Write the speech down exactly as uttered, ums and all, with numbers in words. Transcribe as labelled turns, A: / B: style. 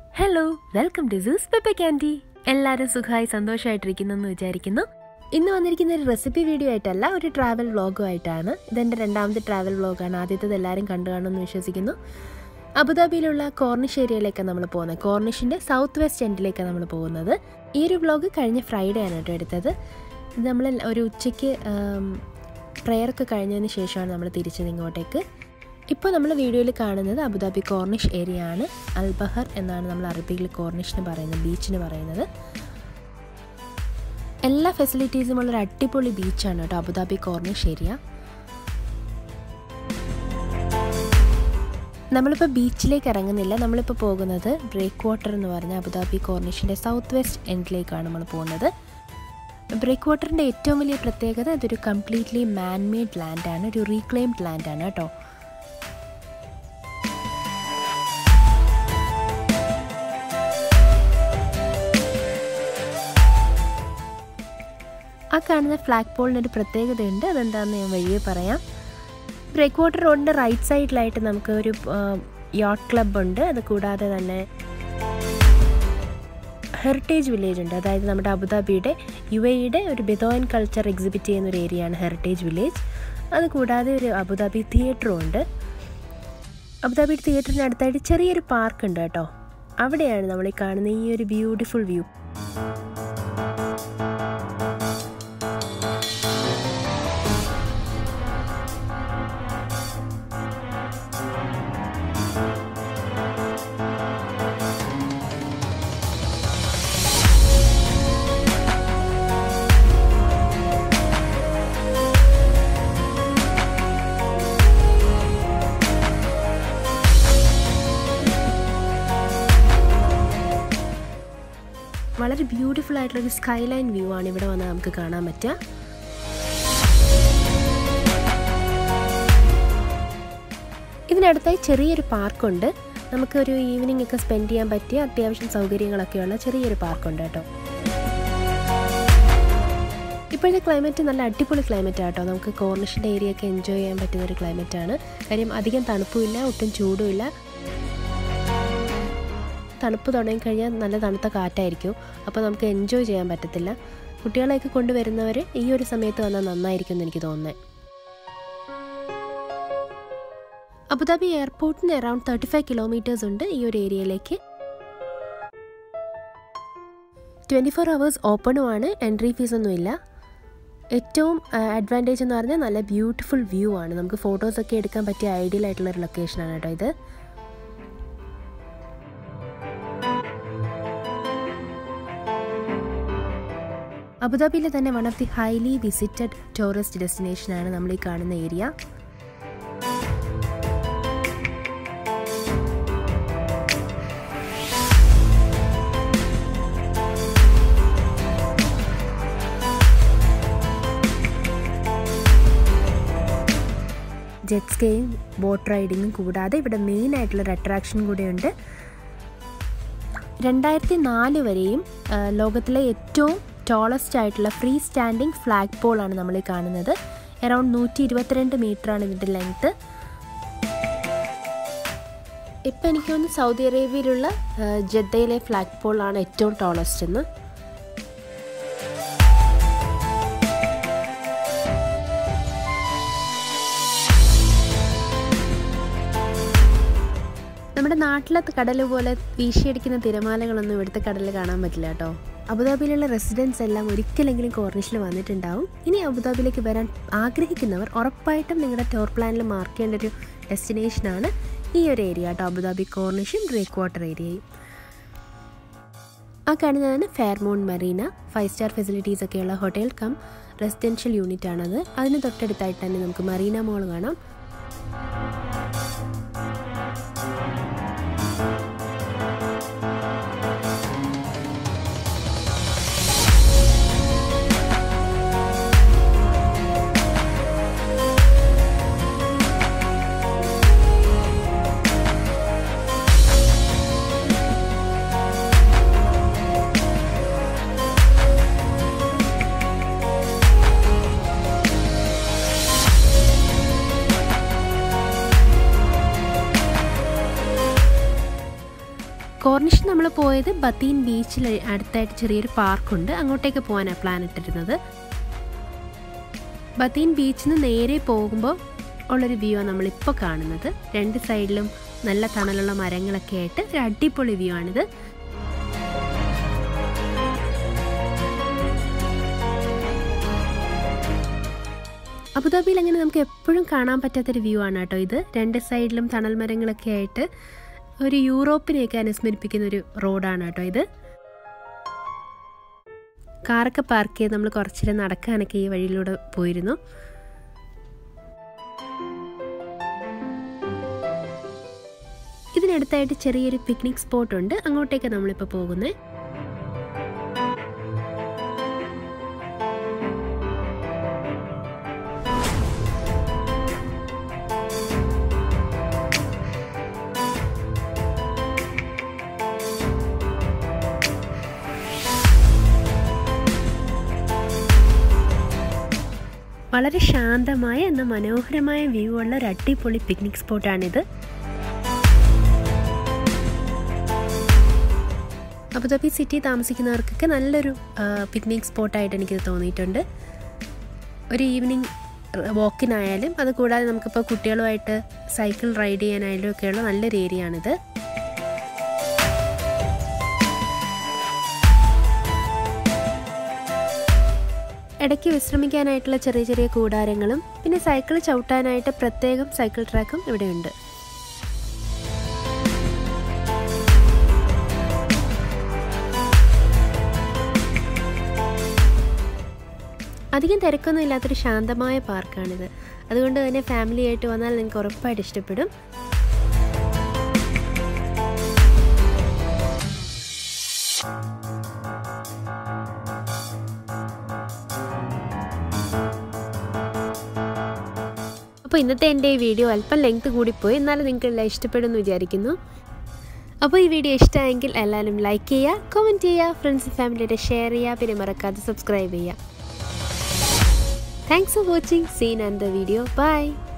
A: Hello, welcome to this Peppercandy. എല്ലാവരും സുഖമായി സന്തോഷമായിട്ടിരിക്കുന്നെന്ന് വിചാരിക്കുന്നു. ഇന്ന് വന്നിരിക്കുന്ന ഒരു റെസിപ്പി വീഡിയോ ആയിട്ടല്ല, ഒരു ട്രാവൽ വ്ളോഗുമായിട്ടാണ്. ഇതെൻ്റെ രണ്ടാമത്തെ ട്രാവൽ വ്ളോഗാണ്. ആദ്യത്തേത് എല്ലാവരും കണ്ടു കാണുമെന്ന് വിശ്വസിക്കുന്നു. അബുദാബിയിലുള്ള കോർണിഷ് ഏരിയയിലേക്കാണ് നമ്മൾ പോകുന്നത്. കോർണിഷിൻ്റെ സൗത്ത് വെസ്റ്റ് എൻഡിലേക്കാണ് നമ്മൾ പോകുന്നത്. ഈ ഒരു വ്ളോഗ് കഴിഞ്ഞ ഫ്രൈഡേ ആണ് കേട്ടോ എടുത്തത്. ഇത് നമ്മൾ ഒരു ഉച്ചയ്ക്ക് പ്രെയറൊക്കെ കഴിഞ്ഞതിന് ശേഷമാണ് നമ്മൾ തിരിച്ചത് ഇങ്ങോട്ടേക്ക്. ഇപ്പോൾ നമ്മൾ വീഡിയോയിൽ കാണുന്നത് അബുദാബി കോർണിഷ് ഏരിയ ആണ്. അൽബഹർ എന്നാണ് നമ്മൾ അറബിയിൽ കോർണിഷിന് പറയുന്നത്, ബീച്ചിന് പറയുന്നത്. എല്ലാ ഫെസിലിറ്റീസും ഉള്ളൊരു അടിപൊളി ബീച്ചാണ് കേട്ടോ അബുദാബി കോർണിഷ് ഏരിയ. നമ്മളിപ്പോൾ ബീച്ചിലേക്ക് ഇറങ്ങുന്നില്ല. നമ്മളിപ്പോൾ പോകുന്നത് ബ്രേക്ക് വാട്ടർ എന്ന് പറഞ്ഞ അബുദാബി കോർണിഷിൻ്റെ സൗത്ത് വെസ്റ്റ് എൻഡിലേക്കാണ് നമ്മൾ പോകുന്നത്. ബ്രേക്ക് വാട്ടറിൻ്റെ ഏറ്റവും വലിയ പ്രത്യേകത ഇതൊരു കംപ്ലീറ്റ്ലി മാൻ മെയ്ഡ് ലാൻഡാണ്, ഒരു റീക്ലെയിംഡ് ലാൻഡാണ് കേട്ടോ. ആ കാണുന്ന ഫ്ലാഗ് പോളിനൊരു പ്രത്യേകതയുണ്ട്. അതെന്താണെന്ന് ഞാൻ വഴിയെ പറയാം. ബ്രേക്ക് വാട്ടർ റോഡിൻ്റെ റൈറ്റ് സൈഡിലായിട്ട് നമുക്ക് ഒരു യോട്ട് ക്ലബ് ഉണ്ട്. അത് കൂടാതെ തന്നെ ഹെറിറ്റേജ് വില്ലേജ് ഉണ്ട്. അതായത് നമ്മുടെ അബുദാബിയുടെ യു എയുടെ ഒരു ബെദോയിൻ കൾച്ചർ എക്സിബിറ്റ് ചെയ്യുന്ന ഒരു ഏരിയയാണ് ഹെറിറ്റേജ് വില്ലേജ്. അത് കൂടാതെ ഒരു അബുദാബി തിയേറ്ററും ഉണ്ട്. അബുദാബി തിയേറ്ററിന് അടുത്തായിട്ട് ചെറിയൊരു പാർക്ക് ഉണ്ട് കേട്ടോ. അവിടെയാണ് നമ്മൾ ഈ കാണുന്ന ഈ ഒരു ബ്യൂട്ടിഫുൾ വ്യൂ. വളരെ ബ്യൂട്ടിഫുൾ ആയിട്ടുള്ളൊരു സ്കൈ ലൈൻ വ്യൂ ആണ് ഇവിടെ വന്ന് നമുക്ക് കാണാൻ പറ്റുക. ഇതിനടുത്തായി ചെറിയൊരു പാർക്കുണ്ട്. നമുക്കൊരു ഈവനിങ് ഒക്കെ സ്പെൻഡ് ചെയ്യാൻ പറ്റിയ അത്യാവശ്യം സൗകര്യങ്ങളൊക്കെയുള്ള ചെറിയൊരു പാർക്കുണ്ട് കേട്ടോ. ഇപ്പോഴത്തെ ക്ലൈമറ്റ് നല്ല അടിപൊളി ക്ലൈമറ്റ് ആട്ടോ. നമുക്ക് കോർണിഷിൻ്റെ ഏരിയ ഒക്കെ എൻജോയ് ചെയ്യാൻ പറ്റുന്ന ഒരു ക്ലൈമറ്റാണ്. കാര്യം അധികം തണുപ്പുമില്ല, ഒട്ടും ചൂടുമില്ല. തണുപ്പ് തുടങ്ങിക്കഴിഞ്ഞാൽ നല്ല തണുത്ത കാറ്റായിരിക്കും. അപ്പോൾ നമുക്ക് എൻജോയ് ചെയ്യാൻ പറ്റത്തില്ല. കുട്ടികളെയൊക്കെ കൊണ്ടുവരുന്നവർ ഈ ഒരു സമയത്ത് വന്നാൽ നന്നായിരിക്കും എന്ന് എനിക്ക് തോന്നുന്നത്. അബുദാബി എയർപോർട്ടിന് അറൗണ്ട് തേർട്ടി ഫൈവ് കിലോമീറ്റേഴ്സ് ഉണ്ട് ഈ ഒരു ഏരിയയിലേക്ക്. ട്വൻറ്റി ഫോർ അവേഴ്സ് ഓപ്പണുമാണ്, എൻട്രി ഫീസൊന്നുമില്ല. ഏറ്റവും അഡ്വാൻറ്റേജ് എന്ന് പറഞ്ഞാൽ നല്ല ബ്യൂട്ടിഫുൾ വ്യൂ ആണ്. നമുക്ക് ഫോട്ടോസൊക്കെ എടുക്കാൻ പറ്റിയ ഐഡിയൽ ആയിട്ടുള്ളൊരു ലൊക്കേഷനാണ് കേട്ടോ ഇത്. അബുദാബിയിലെ തന്നെ one of the highly visited tourist ഡെസ്റ്റിനേഷനാണ് നമ്മൾ ഈ കാണുന്ന ഏരിയ. ജെറ്റ് സ്കീയിങ്, ബോട്ട് റൈഡിങ്ങും കൂടാതെ ഇവിടെ മെയിൻ ആയിട്ടുള്ളൊരു അട്രാക്ഷൻ കൂടെയുണ്ട്. രണ്ടായിരത്തി നാല് വരെയും ലോകത്തിലെ ഏറ്റവും ടോളസ്റ്റ് ആയിട്ടുള്ള ഫ്രീ സ്റ്റാൻഡിങ് ഫ്ലാഗ് പോളാണ് നമ്മൾ ഈ കാണുന്നത്. അറൗണ്ട് നൂറ്റി ഇരുപത്തിരണ്ട് മീറ്ററാണ് ഇതിൻ്റെ ലെങ്ത്ത്. ഇപ്പം എനിക്ക് തോന്നുന്നു സൗദി അറേബ്യയിലുള്ള ജദ്ദയിലെ ഫ്ലാഗ് പോളാണ് ഏറ്റവും ടോളസ്റ്റ് എന്ന്. നമ്മുടെ നാട്ടിലെ കടൽ പോലെ വീശിയടിക്കുന്ന തിരമാലകളൊന്നും ഇവിടുത്തെ കടലിൽ കാണാൻ പറ്റില്ല കേട്ടോ. അബുദാബിയിലുള്ള റെസിഡൻസ് എല്ലാം ഒരിക്കലെങ്കിലും കോർണിഷിൽ വന്നിട്ടുണ്ടാവും. ഇനി അബുദാബിയിലേക്ക് വരാൻ ആഗ്രഹിക്കുന്നവർ ഉറപ്പായിട്ടും നിങ്ങളുടെ ടൂർ പ്ലാനിൽ മാർക്ക് ചെയ്യേണ്ട ഒരു ഡെസ്റ്റിനേഷനാണ് ഈ ഒരു ഏരിയ കേട്ടോ, അബുദാബി കോർണിഷും ബ്രേക്ക് വാട്ടർ ഏരിയയും. ആ കാണുന്നതാണ് Fairmont marina. Five star facilities ഒക്കെയുള്ള ഹോട്ടൽ കം റെസിഡൻഷ്യൽ യൂണിറ്റ് ആണത്. അതിന് തൊട്ടടുത്തായിട്ട് തന്നെ നമുക്ക് മറീന മോൾ കാണാം. കോർണിഷ് നമ്മൾ പോയത് ബത്തീൻ ബീച്ചിൽ അടുത്തായിട്ട് ചെറിയൊരു പാർക്കുണ്ട്, അങ്ങോട്ടേക്ക് പോകാനാണ് പ്ലാൻ ഇട്ടിരുന്നത്. ബത്തീൻ ബീച്ചിൽ നിന്ന് നേരെ പോകുമ്പോൾ ഉള്ളൊരു വ്യൂ ആണ് നമ്മളിപ്പോൾ കാണുന്നത്. രണ്ട് സൈഡിലും നല്ല തണലുള്ള മരങ്ങളൊക്കെ ആയിട്ട് ഒരു അടിപൊളി വ്യൂ ആണിത്. അബുദാബിയിൽ അങ്ങനെ നമുക്ക് എപ്പോഴും കാണാൻ പറ്റാത്തൊരു വ്യൂ ആണ് കേട്ടോ ഇത്. രണ്ട് സൈഡിലും തണൽ മരങ്ങളൊക്കെ ആയിട്ട് ഒരു യൂറോപ്പിനെയൊക്കെ അനുസ്മരിപ്പിക്കുന്ന ഒരു റോഡാണ് കേട്ടോ ഇത്. കാറൊക്കെ പാർക്ക് ചെയ്ത് നമ്മൾ കുറച്ചേരം നടക്കാനൊക്കെ ഈ വഴിയിലൂടെ പോയിരുന്നു. ഇതിനടുത്തായിട്ട് ചെറിയൊരു പിക്നിക് സ്പോട്ട് ഉണ്ട്, അങ്ങോട്ടേക്ക് നമ്മളിപ്പോൾ പോകുന്നത്. വളരെ ശാന്തമായ എന്നാൽ മനോഹരമായ വ്യൂ ഉള്ള ഒരു അടിപൊളി പിക്നിക് സ്പോട്ടാണിത്. അബുദാബി സിറ്റി താമസിക്കുന്നവർക്കൊക്കെ നല്ലൊരു പിക്നിക് സ്പോട്ടായിട്ട് എനിക്കിത് തോന്നിയിട്ടുണ്ട്. ഒരു ഈവനിങ് വാക്കിനായാലും അതുകൂടാതെ നമുക്കിപ്പോൾ കുട്ടികളുമായിട്ട് സൈക്കിൾ റൈഡ് ചെയ്യാനായാലും ഒക്കെയുള്ള നല്ലൊരു ഏരിയ ആണിത്. ഇടയ്ക്ക് വിശ്രമിക്കാനായിട്ടുള്ള ചെറിയ ചെറിയ കൂടാരങ്ങളും പിന്നെ സൈക്കിൾ ചവിട്ടാനായിട്ട് പ്രത്യേകം സൈക്കിൾ ട്രാക്കും ഇവിടെയുണ്ട്. അധികം തിരക്കൊന്നും ഇല്ലാത്തൊരു ശാന്തമായ പാർക്കാണിത്. അതുകൊണ്ട് തന്നെ ഫാമിലി ആയിട്ട് വന്നാൽ നിങ്ങൾക്ക് ഉറപ്പായിട്ട് ഇഷ്ടപ്പെടും. അപ്പോൾ ഇന്നത്തെ എൻ്റെ ഈ വീഡിയോ അല്പം ലെങ്ത് കൂടിപ്പോയി, എന്നാലും നിങ്ങൾക്ക് എല്ലാം ഇഷ്ടപ്പെടുമെന്ന് വിചാരിക്കുന്നു. അപ്പോൾ ഈ വീഡിയോ ഇഷ്ടമായെങ്കിൽ എല്ലാവരും ലൈക്ക് ചെയ്യുക, കമൻറ്റ് ചെയ്യുക, ഫ്രണ്ട്സ് ഫാമിലിയുടെ ഷെയർ ചെയ്യുക, പിന്നെ മറക്കാതെ സബ്സ്ക്രൈബ് ചെയ്യുക. Thanks for watching. See you in another video. By.